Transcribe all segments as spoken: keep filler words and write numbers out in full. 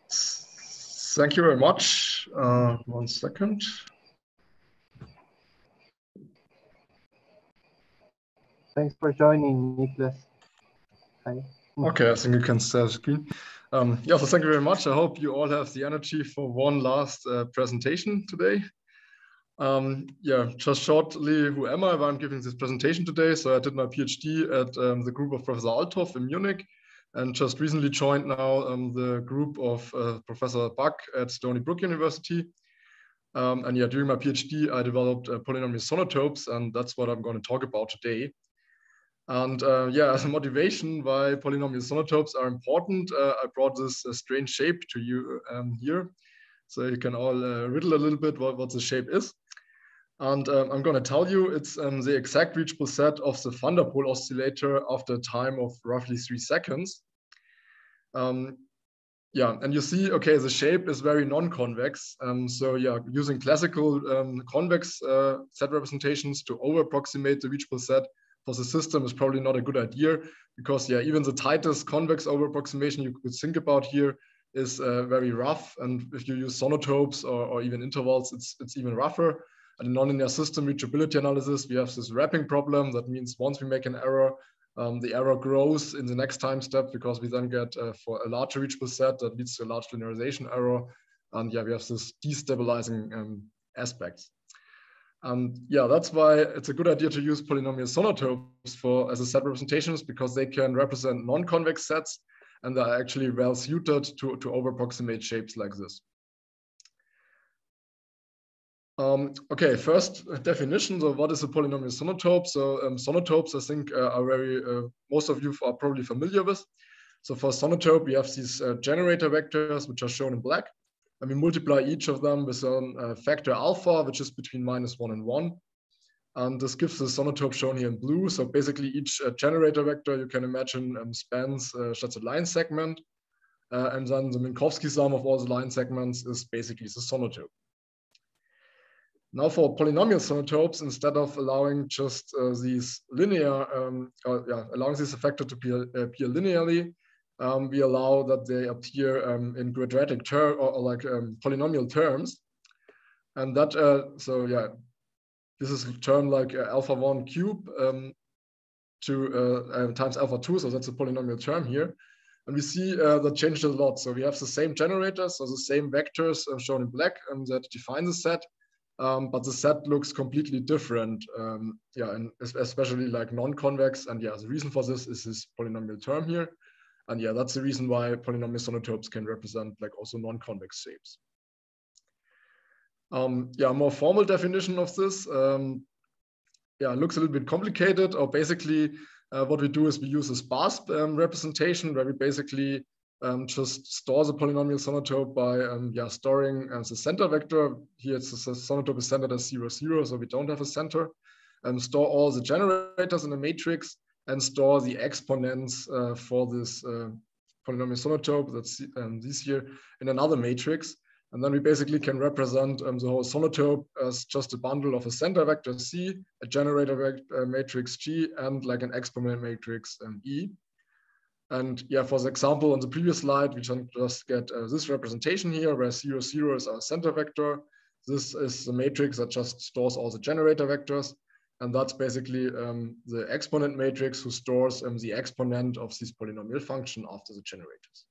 Thank you very much. Uh, one second. Thanks for joining, Niklas. Hi. Okay, I think you can share the screen. Um, yeah, so thank you very much. I hope you all have the energy for one last uh, presentation today. Um, yeah, just shortly, who am I? Why I'm giving this presentation today. So I did my PhD at um, the group of Professor Althoff in Munich, and just recently joined now um, the group of uh, Professor Buck at Stony Brook University. Um, and yeah, during my PhD, I developed uh, polynomial sonotopes, and that's what I'm going to talk about today. And uh, yeah, as a motivation why polynomial sonotopes are important, uh, I brought this uh, strange shape to you um, here. So you can all uh, riddle a little bit what, what the shape is. And um, I'm going to tell you it's um, the exact reachable set of the van der Pol oscillator after a time of roughly three seconds. Um, yeah, and you see, okay, the shape is very non-convex. Um, so yeah, using classical um, convex uh, set representations to over-approximate the reachable set for the system is probably not a good idea, because yeah, even the tightest convex over-approximation you could think about here is uh, very rough. And if you use sonotopes or, or even intervals, it's, it's even rougher. And in nonlinear system reachability analysis, we have this wrapping problem. That means once we make an error, um, the error grows in the next time step, because we then get uh, for a larger reachable set that leads to a large linearization error. And yeah, we have this destabilizing um, aspects. And yeah, that's why it's a good idea to use polynomial sonotopes for as a set representations, because they can represent non-convex sets, and they're actually well suited to, to over-approximate shapes like this. Um, okay, first definition. So what is a polynomial sonotope? So um, sonotopes, I think, uh, are very, uh, most of you are probably familiar with. So for sonotope, we have these uh, generator vectors, which are shown in black. And we multiply each of them with a uh, factor alpha, which is between minus one and one. And this gives the sonotope shown here in blue. So basically each uh, generator vector you can imagine um, spans uh, just a line segment. Uh, and then the Minkowski sum of all the line segments is basically the sonotope. Now for polynomial sonotopes, instead of allowing just uh, these linear, um, or, yeah, allowing this factor to appear, appear linearly, um, we allow that they appear um, in quadratic term or, or like um, polynomial terms. And that, uh, so yeah, this is a term like uh, alpha one cube um, to uh, uh, times alpha two, so that's a polynomial term here. And we see uh, that changed a lot. So we have the same generators, so the same vectors uh, shown in black um, that define the set. Um, but the set looks completely different, um, yeah, and especially like non-convex. And yeah, the reason for this is this polynomial term here. And yeah, that's the reason why polynomial sonotopes can represent like also non-convex shapes. Um, yeah, more formal definition of this. Um, yeah, it looks a little bit complicated, or basically uh, what we do is we use a sparse um, representation where we basically Um, just store the polynomial sonotope by um, yeah, storing uh, the center vector. Here it's the sonotope is centered as zero, zero, so we don't have a center. Um, store all the generators in a matrix and store the exponents uh, for this uh, polynomial sonotope, that's um, this here, in another matrix. And then we basically can represent um, the whole sonotope as just a bundle of a center vector C, a generator vector uh, matrix G, and like an exponent matrix um, E. And yeah, for the example on the previous slide, we just get uh, this representation here, where zero, zero is our center vector. This is the matrix that just stores all the generator vectors. And that's basically um, the exponent matrix who stores um, the exponent of this polynomial function after the generators.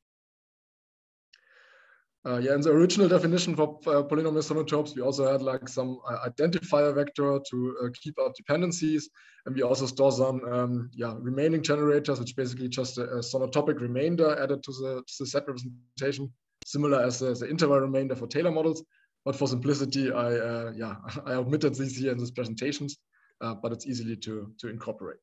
Uh, yeah, in the original definition for uh, polynomial sonotopes, we also had like some uh, identifier vector to uh, keep up dependencies. And we also store some um, yeah, remaining generators, which basically just a, a sonotopic remainder added to the, to the set representation, similar as uh, the interval remainder for Taylor models. But for simplicity, I, uh, yeah, I omitted these here in these presentations, uh, but it's easily to, to incorporate.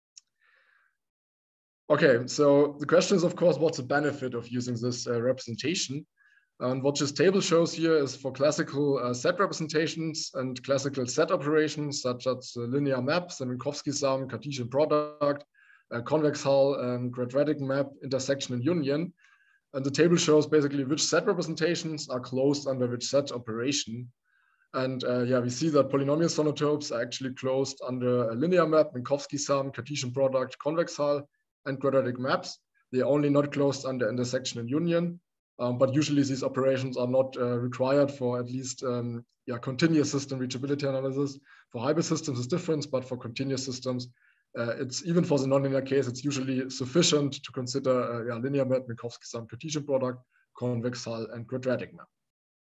Okay, so the question is, of course, what's the benefit of using this uh, representation? And what this table shows here is for classical uh, set representations and classical set operations, such as uh, linear maps, the Minkowski sum, Cartesian product, uh, convex hull, and quadratic map, intersection, and union. And the table shows basically which set representations are closed under which set operation. And uh, yeah, we see that polynomial sonotopes are actually closed under a linear map, Minkowski sum, Cartesian product, convex hull, and quadratic maps. They are only not closed under intersection and union. Um, but usually these operations are not uh, required for at least um, yeah, continuous system reachability analysis. For hybrid systems it's different, but for continuous systems, uh, it's even for the nonlinear case, it's usually sufficient to consider uh, yeah, linear map, Minkowski sum, Cartesian product, convex hull, and quadratic map.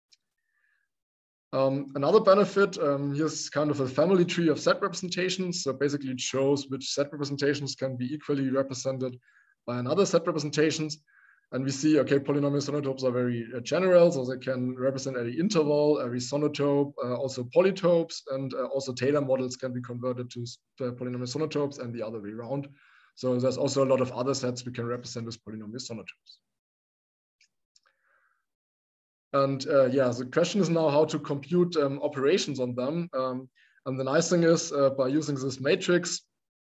Um, another benefit, um, here's kind of a family tree of set representations. So basically it shows which set representations can be equally represented by another set representations. And we see, okay, polynomial sonotopes are very uh, general, so they can represent any interval, every sonotope, uh, also polytopes, and uh, also Taylor models can be converted to uh, polynomial sonotopes and the other way around. So there's also a lot of other sets we can represent as polynomial sonotopes. And uh, yeah, the question is now how to compute um, operations on them. Um, and the nice thing is uh, by using this matrix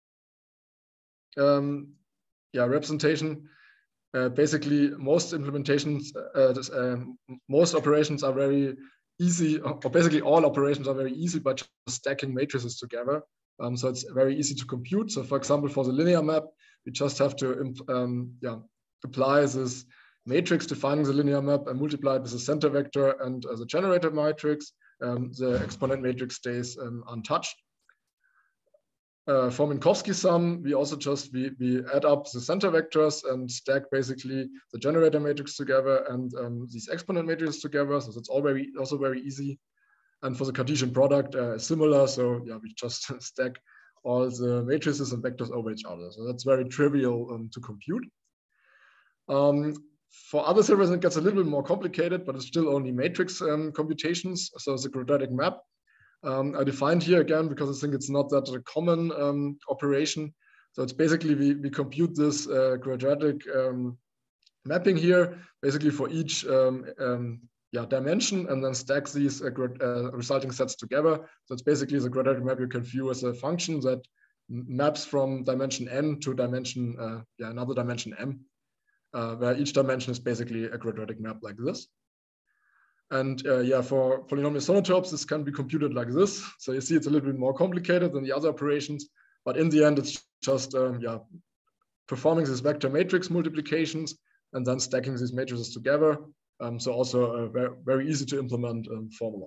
um, yeah, representation, uh, basically most implementations, uh, um, most operations are very easy, or basically all operations are very easy by just stacking matrices together. Um, so it's very easy to compute. So for example, for the linear map, we just have to um, yeah, apply this matrix defining the linear map and multiply it with the center vector and uh, the generator matrix. Um, the exponent matrix stays um, untouched. Uh, for Minkowski sum, we also just we, we add up the center vectors and stack basically the generator matrix together and um, these exponent matrices together. So that's all very also very easy. And for the Cartesian product, uh, similar. So yeah, we just stack all the matrices and vectors over each other. So that's very trivial um, to compute. Um, For other servers, it gets a little bit more complicated, but it's still only matrix um, computations. So it's a quadratic map. Um, I defined here again because I think it's not that a common um, operation. So it's basically we, we compute this uh, quadratic um, mapping here, basically for each um, um, yeah, dimension, and then stack these uh, uh, resulting sets together. So it's basically the quadratic map you can view as a function that maps from dimension n to dimension, uh, yeah, another dimension m. Uh, where each dimension is basically a quadratic map like this. And uh, yeah, for polynomial sonotopes, this can be computed like this. So you see it's a little bit more complicated than the other operations, but in the end, it's just um, yeah, performing these vector matrix multiplications and then stacking these matrices together. Um, so also a very, very easy to implement um, formula.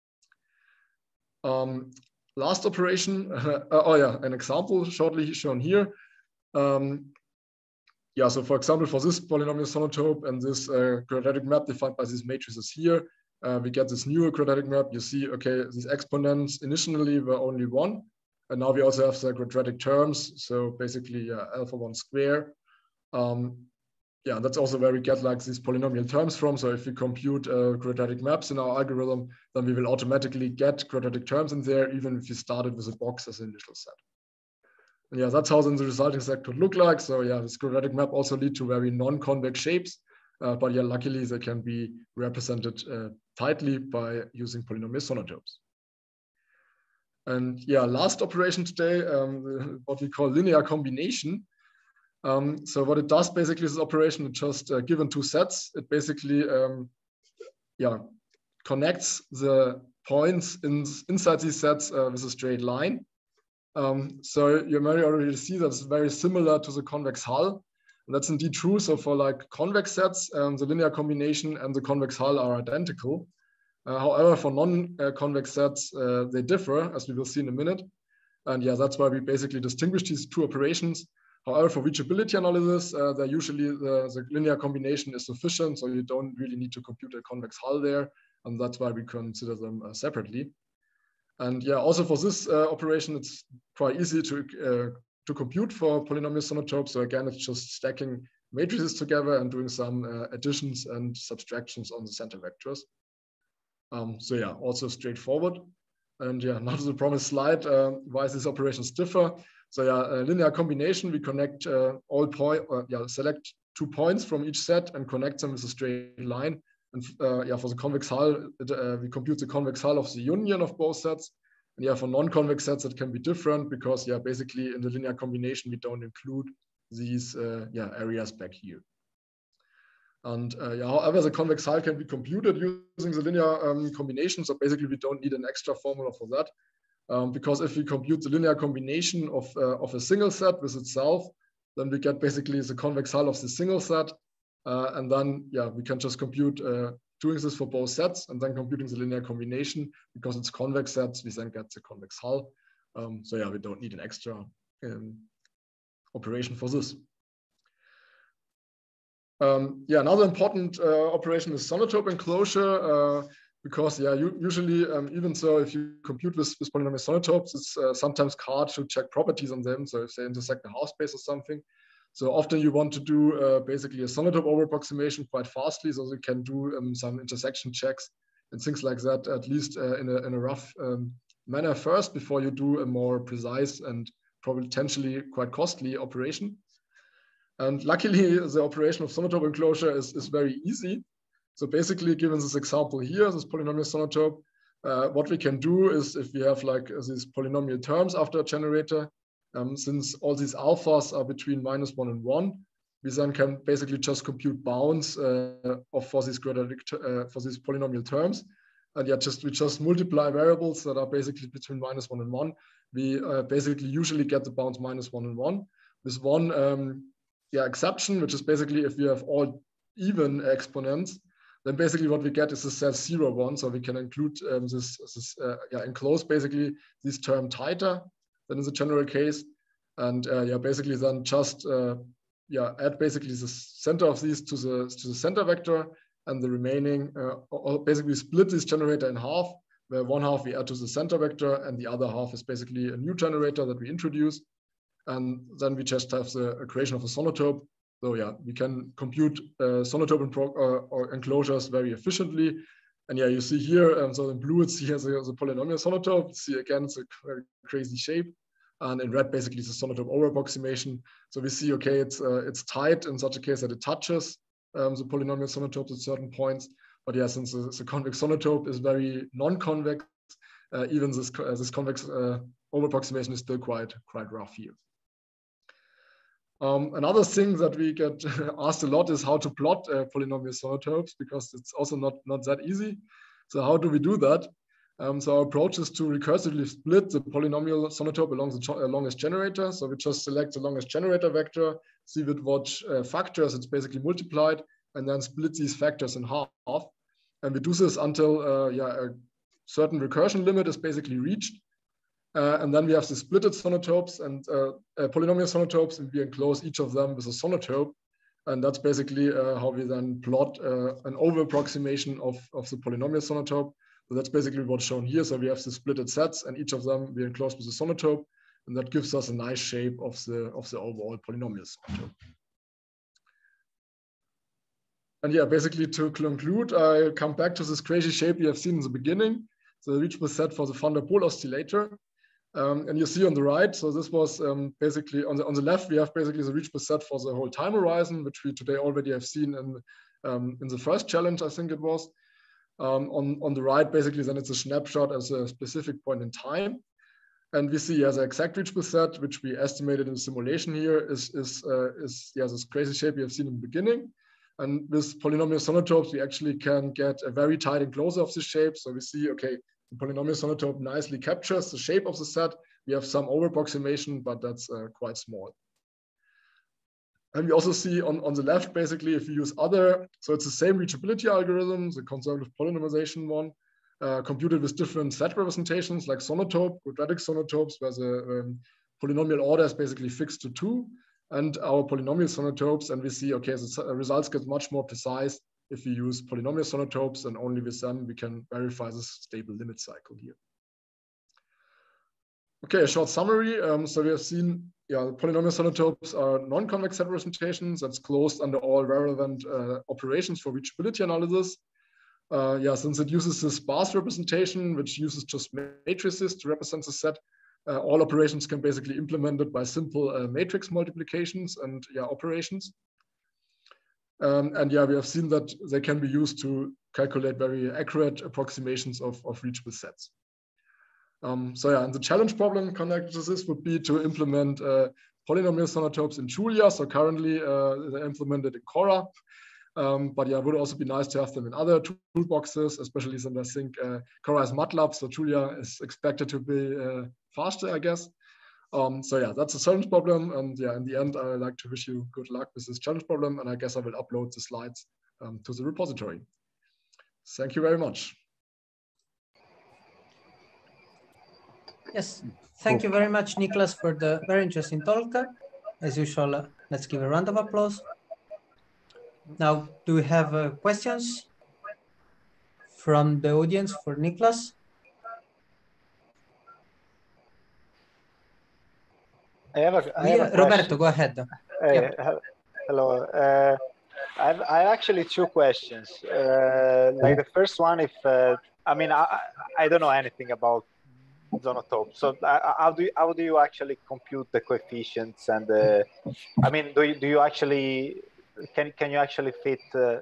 Um, last operation, uh, oh yeah, an example shortly shown here. Um, Yeah, so for example, for this polynomial sonotope and this uh, quadratic map defined by these matrices here, uh, we get this new quadratic map. You see, okay, these exponents initially were only one, and now we also have the quadratic terms. So basically, uh, alpha one square. Um, yeah, that's also where we get like these polynomial terms from. So if we compute uh, quadratic maps in our algorithm, then we will automatically get quadratic terms in there, even if you started with a box as an initial set. And yeah, that's how then the resulting set could look like. So yeah, this quadratic map also lead to very non-convex shapes, uh, but yeah, luckily they can be represented uh, tightly by using polynomial sonotopes. And yeah, last operation today, um, what we call linear combination. Um, so what it does basically is this operation, it just uh, given two sets, it basically um, yeah, connects the points in, inside these sets uh, with a straight line. Um, so you may already see that's very similar to the convex hull. And that's indeed true. So for like convex sets, um, the linear combination and the convex hull are identical. Uh, however, for non-convex sets, uh, they differ, as we will see in a minute. And yeah, that's why we basically distinguish these two operations. However, for reachability analysis, uh, they're usually the, the linear combination is sufficient. So you don't really need to compute a convex hull there. And that's why we consider them uh, separately. And yeah, also for this uh, operation, it's quite easy to, uh, to compute for polynomial sonotopes. So again, it's just stacking matrices together and doing some uh, additions and subtractions on the center vectors. Um, so yeah, also straightforward. And yeah, now to the promised slide, uh, why these operations differ. So yeah, a linear combination, we connect uh, all point, uh, yeah, select two points from each set and connect them with a straight line. And uh, yeah, for the convex hull, it, uh, we compute the convex hull of the union of both sets. And yeah, for non-convex sets, it can be different because yeah, basically in the linear combination, we don't include these uh, yeah, areas back here. And uh, yeah, however, the convex hull can be computed using the linear um, combination. So basically, we don't need an extra formula for that. Um, because if we compute the linear combination of, uh, of a single set with itself, then we get basically the convex hull of the single set. Uh, and then, yeah, we can just compute uh, doing this for both sets and then computing the linear combination. Because it's convex sets, we then get the convex hull. Um, so yeah, we don't need an extra um, operation for this. Um, yeah, another important uh, operation is sonotope enclosure. Uh, Because yeah, you, usually um, even so, if you compute with, with polynomial sonotopes, it's uh, sometimes hard to check properties on them. So if they intersect the half space or something, so often you want to do uh, basically a sonotope over approximation quite fastly, so you can do um, some intersection checks and things like that, at least uh, in, a, in a rough um, manner first, before you do a more precise and probably potentially quite costly operation. And luckily, the operation of sonotope enclosure is, is very easy. So basically, given this example here, this polynomial sonotope, uh, what we can do is if we have like these polynomial terms after a generator, um, since all these alphas are between minus one and one, we then can basically just compute bounds uh, of for these quadratic uh, for these polynomial terms, and yeah, just we just multiply variables that are basically between minus one and one. We uh, basically usually get the bounds minus one and one, with one um, yeah exception, which is basically if we have all even exponents. Then basically what we get is a set zero one, so we can include um, this, this uh, yeah, enclose basically this term tighter than in the general case, and uh, yeah, basically then just uh, yeah add basically the center of these to the to the center vector, and the remaining uh, or basically split this generator in half, where one half we add to the center vector, and the other half is basically a new generator that we introduce, and then we just have the equation of a sonotope. So yeah, we can compute uh, sonotope and pro, uh, or enclosures very efficiently. And yeah, you see here, um, so in blue, it's here the, the polynomial sonotope. See again, it's a very crazy shape. And in red, basically, it's a sonotope over approximation. So we see, okay, it's uh, it's tight in such a case that it touches um, the polynomial sonotopes at certain points. But yeah, since the, the convex sonotope is very non-convex, uh, even this uh, this convex uh, over approximation is still quite quite rough here. Um, another thing that we get asked a lot is how to plot uh, polynomial sonotopes, because it's also not, not that easy. So how do we do that? Um, so our approach is to recursively split the polynomial sonotope along the uh, longest generator. So we just select the longest generator vector, see with what uh, factors it's basically multiplied, and then split these factors in half. And we do this until uh, yeah, a certain recursion limit is basically reached. Uh, and then we have the splitted sonotopes and uh, uh, polynomial sonotopes, and we enclose each of them with a sonotope. And that's basically uh, how we then plot uh, an over approximation of, of the polynomial sonotope. So that's basically what's shown here. So we have the splitted sets, and each of them we enclose with a sonotope, and that gives us a nice shape of the, of the overall polynomial sonotope. And yeah, basically to conclude, I come back to this crazy shape we have seen in the beginning. So the reachable set for the van der Pol oscillator. Um, and you see on the right, so this was um, basically, on the, on the left, we have basically the reachable set for the whole time horizon, which we today already have seen in, um, in the first challenge, I think it was. Um, on, on the right, basically, then it's a snapshot as a specific point in time. And we see as an exact reachable set, which we estimated in the simulation here, is, is, uh, is yeah, this crazy shape we have seen in the beginning. And with polynomial sonotopes, we actually can get a very tight enclosure of this shape. So we see, okay, the polynomial sonotope nicely captures the shape of the set. We have some over approximation, but that's uh, quite small. And we also see on, on the left, basically, if you use other, so it's the same reachability algorithm, the conservative polynomization one, uh, computed with different set representations like sonotope, quadratic sonotopes, where the um, polynomial order is basically fixed to two, and our polynomial sonotopes. And we see, okay, the results get much more precise if we use polynomial sonotopes, and only with them we can verify this stable limit cycle here. Okay, a short summary. Um, so we have seen, yeah, the polynomial sonotopes are non-convex set representations that's closed under all relevant uh, operations for reachability analysis. Uh, yeah, since it uses this sparse representation, which uses just matrices to represent the set, uh, all operations can basically be implemented by simple uh, matrix multiplications and yeah, operations. Um, and yeah, we have seen that they can be used to calculate very accurate approximations of, of reachable sets. Um, so yeah, and the challenge problem connected to this would be to implement uh, polynomial sonotopes in Julia. So currently uh, they're implemented in Cora. Um, but yeah, it would also be nice to have them in other toolboxes, especially since I think uh, Cora is MATLAB, so Julia is expected to be uh, faster, I guess. Um, so yeah, that's a challenge problem. And yeah, in the end, I like to wish you good luck with this challenge problem. And I guess I will upload the slides um, to the repository. Thank you very much. Yes, thank you very much, Niklas, for the very interesting talk. As usual, uh, let's give a round of applause. Now, do we have uh, questions from the audience for Niklas? I have a, I We, have a Roberto, go ahead. Hey, Yep. Hello. Uh, I have I have actually two questions. Uh, like the first one, if uh, I mean I I don't know anything about Zonotope, so uh, how do you, how do you actually compute the coefficients and the? I mean, do you do you actually can can you actually fit uh,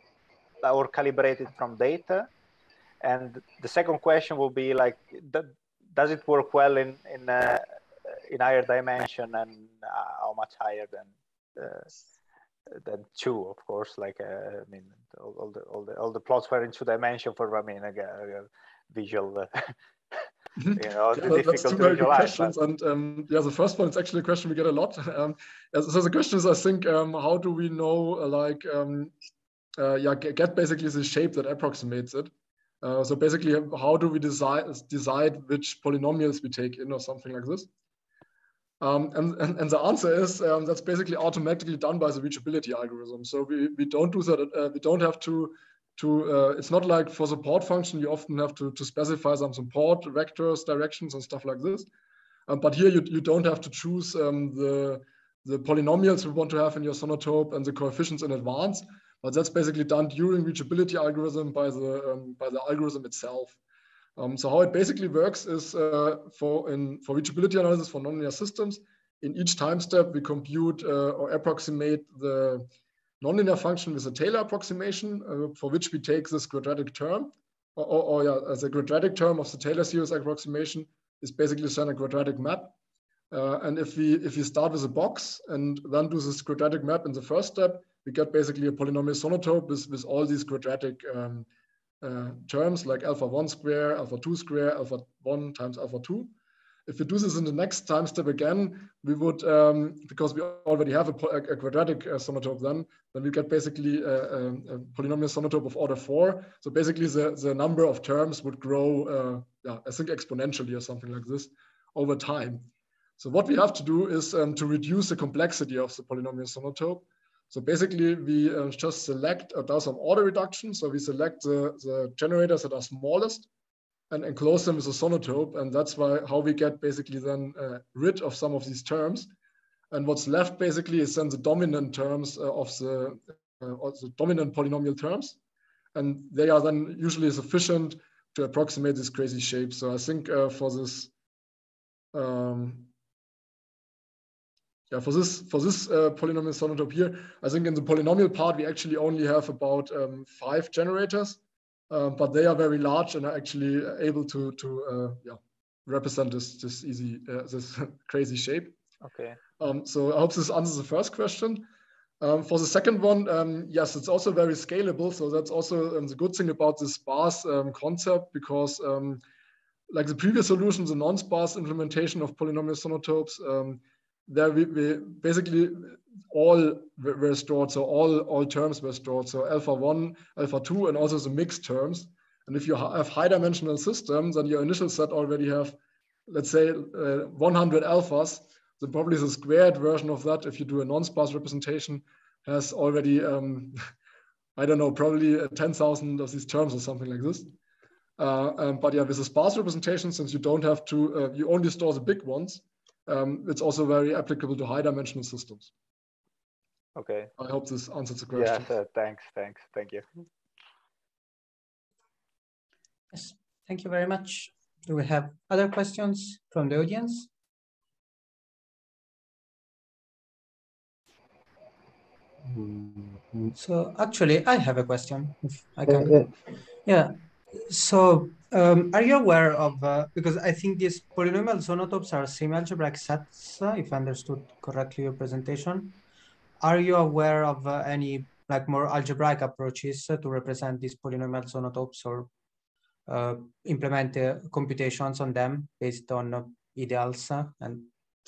or calibrate it from data? And the second question will be like, does it work well in in uh, in higher dimension, and uh, how much higher than uh, than two, of course? Like uh, I mean, all, all the all the all the plots were in two dimension for I mean, again, uh, visual. Uh, you know, yeah, that's two very good questions. But... And um, yeah, the first one is actually a question we get a lot. Um, so the question is, I think, um, how do we know, uh, like, um, uh, yeah, get basically the shape that approximates it? Uh, so basically, how do we decide decide which polynomials we take in or something like this? Um, and, and, and the answer is um, that's basically automatically done by the reachability algorithm. So we, we don't do that. Uh, we don't have to to. Uh, it's not like for support function you often have to to specify some support vectors, directions, and stuff like this. Um, but here you you don't have to choose um, the the polynomials you want to have in your Sonotope and the coefficients in advance. But that's basically done during reachability algorithm by the um, by the algorithm itself. Um, so how it basically works is uh, for in for reachability analysis for nonlinear systems. In each time step, we compute uh, or approximate the nonlinear function with a Taylor approximation, uh, for which we take this quadratic term, or, or, or yeah, as a quadratic term of the Taylor series approximation is basically then a quadratic map. Uh, and if we if we start with a box and then do this quadratic map in the first step, we get basically a polynomial Sonotope with, with all these quadratic um, uh, terms like alpha one square, alpha two square, alpha one times alpha two. If we do this in the next time step again, we would, um, because we already have a, a quadratic uh, Sonotope then, then we get basically a, a, a polynomial Sonotope of order four. So basically the, the number of terms would grow, uh, yeah, I think exponentially or something like this over time. So what we have to do is um, to reduce the complexity of the polynomial Sonotope. So basically we uh, just select or do some order reduction. So we select the, the generators that are smallest and enclose them with a Sonotope. And that's why how we get basically then uh, rid of some of these terms. And what's left basically is then the dominant terms uh, of the, uh, of the dominant polynomial terms. And they are then usually sufficient to approximate this crazy shape. So I think uh, for this, um, Yeah, for this for this uh, polynomial Sonotope here, I think in the polynomial part we actually only have about um, five generators, uh, but they are very large and are actually able to to uh, yeah represent this this easy uh, this crazy shape. Okay. Um, so I hope this answers the first question. Um, for the second one, um, yes, it's also very scalable. So that's also um, the good thing about this sparse um, concept, because um, like the previous solution, the non-sparse implementation of polynomial Sonotopes. Um, There we, we basically all were stored, so all, all terms were stored. So alpha one, alpha two, and also the mixed terms. And if you have high dimensional systems, then your initial set already have, let's say, uh, one hundred alphas. Then probably the squared version of that, if you do a non-sparse representation, has already, um, I don't know, probably ten thousand of these terms or something like this. Uh, um, but yeah, with a sparse representation, since you don't have to, uh, you only store the big ones. Um, it's also very applicable to high dimensional systems. Okay. I hope this answers the question. Yes, uh, thanks, thanks, thank you. Yes, thank you very much. Do we have other questions from the audience? Mm-hmm. So actually, I have a question, if I can. Yeah. Yeah. So um, are you aware of, uh, because I think these polynomial Sonotopes are semi-algebraic sets, uh, if I understood correctly your presentation. Are you aware of uh, any like more algebraic approaches uh, to represent these polynomial Sonotopes, or uh, implement uh, computations on them based on uh, ideals uh, and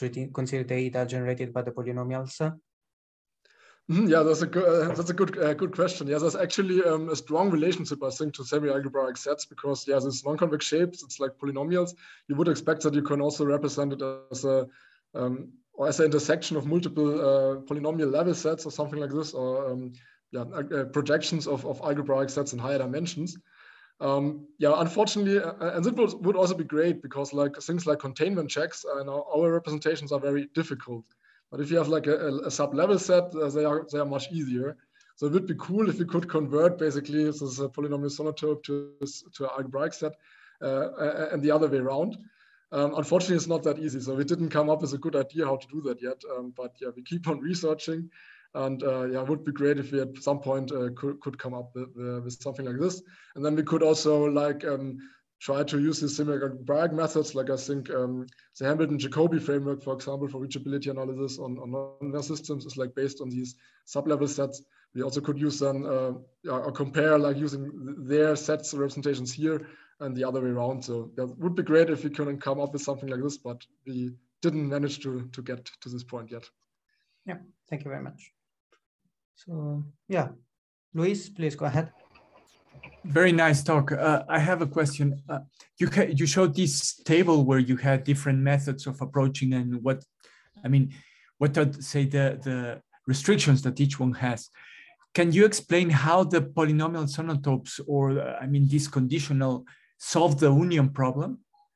treating, consider data generated by the polynomials? Yeah, that's a good uh, that's a good uh, good question. Yeah, there's actually um, a strong relationship, I think, to semi-algebraic sets because yeah, these non-convex shapes, it's like polynomials. You would expect that you can also represent it as a um, or as an intersection of multiple uh, polynomial level sets or something like this, or um, yeah, uh, projections of, of algebraic sets in higher dimensions. Um, yeah, unfortunately, uh, and it would, would also be great because like things like containment checks, uh, now our representations are very difficult. But if you have like a, a sub-level set, uh, they are they are much easier. So it would be cool if we could convert basically this is a polynomial sonotope to to an algebraic set, uh, and the other way around. Um, unfortunately, it's not that easy. So we didn't come up with a good idea how to do that yet. Um, but yeah, we keep on researching, and uh, yeah, it would be great if we at some point uh, could could come up with, uh, with something like this. And then we could also like um, try to use these semi-algebraic methods, like I think um, the Hamilton-Jacobi framework, for example, for reachability analysis on, on nonlinear systems is like based on these sub-level sets. We also could use them uh, or compare like using their sets representations here and the other way around. So that would be great if we couldn't come up with something like this, but we didn't manage to, to get to this point yet. Yeah, thank you very much. So yeah, Luis, please go ahead. Very nice talk. Uh, I have a question. Uh, you you showed this table where you had different methods of approaching and what, I mean, what are say the the restrictions that each one has. Can you explain how the polynomial sonotopes, or uh, I mean, this conditional, solve the union problem?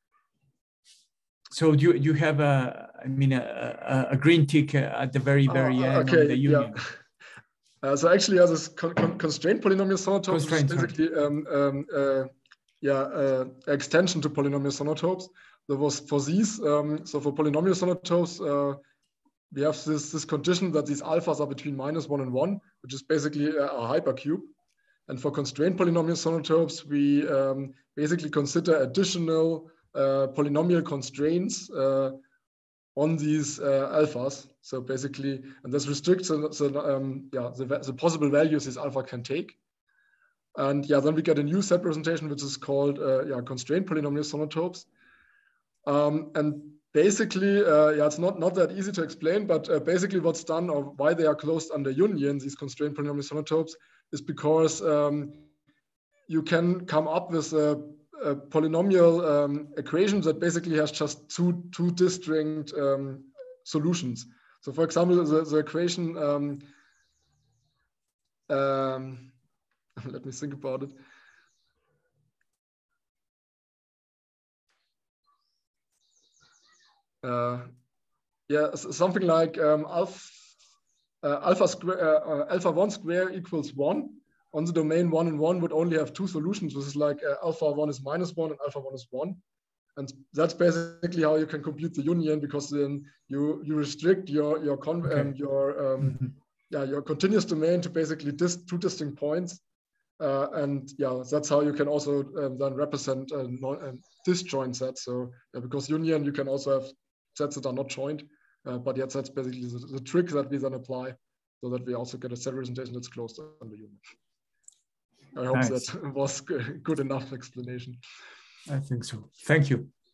So you you have a I mean a a, a green tick at the very very oh, end okay, of the union. Yeah. Uh, so actually, as this con con constraint polynomial sonotopes is basically um, um, uh, yeah uh, extension to polynomial sonotopes. There was for these um, so for polynomial sonotopes uh, we have this this condition that these alphas are between minus one and one, which is basically a, a hypercube. And for constraint polynomial sonotopes, we um, basically consider additional uh, polynomial constraints uh, on these uh, alphas. So basically, and this restricts the, the, um, yeah, the, the possible values this alpha can take. And yeah, then we get a new set representation, which is called uh, yeah, constraint polynomial sonotopes. Um, and basically, uh, yeah, it's not, not that easy to explain, but uh, basically what's done or why they are closed under union, these constraint polynomial sonotopes, is because um, you can come up with a, a polynomial um, equation that basically has just two, two distinct um, solutions. So for example, the, the equation, um, um, let me think about it. Uh, yeah, something like um, alpha, uh, alpha square, uh, alpha one square equals one. On the domain one and one would only have two solutions, which is like uh, alpha one is minus one and alpha one is one. And that's basically how you can compute the union, because then you you restrict your your con okay. um, your um, mm-hmm. yeah your continuous domain to basically dis two distinct points, uh, and yeah that's how you can also um, then represent a, non a disjoint set. So yeah, because union you can also have sets that are not joined, uh, but yet that's basically the, the trick that we then apply, so that we also get a set representation that's closed under union. I hope nice. That was good enough explanation. I think so. Thank you.